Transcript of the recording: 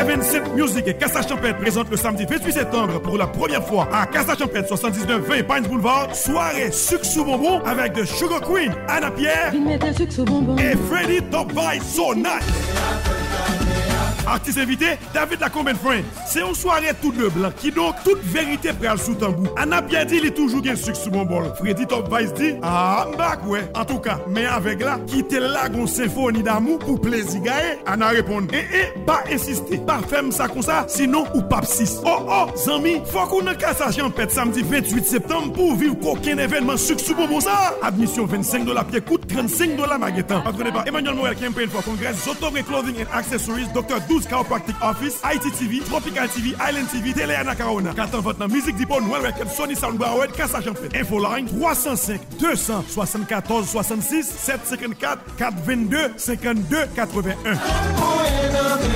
Vincent Music et Casa Champêtre présentent le samedi 28 septembre pour la première fois à Casa Champêtre 79-20 Pines Boulevard. Soirée sucre sous bonbon avec The Sugar Queen, Anna Pierre et Freddy Top Vice Sonat. Artiste invité, David Lacombe Friend. C'est une soirée tout de blanc qui donc toute vérité pral sous tambou. Anna bien dit, il est toujours gain sucre sous mon bol. Freddy Top Vice dit, ah, m'bak ouais. En tout cas, mais avec là, quittez la gon symphonie d'amour pour plaisir gaé. Anna répond, pas insister, pas faire ça comme ça, sinon ou pas 6. Oh, zami, faut qu'on ait cassage en pète samedi 28 septembre pour vivre aucun événement sucre sous bonbon ça. Admission $25 pied coûte $35 maguetan. Attendez pas, Emmanuel Morel Campaign for Congress, Zotobre Clothing and Accessories, Dr. 12 Chiropractic Office, ITTV, Tropical TV, Island TV, Télé Anacarona. 4 ans votre dans musique d'Ipo, Noël Record, Sony Soundbar, Cassage en fait. Infoline 305 274 66 754 422 52 81.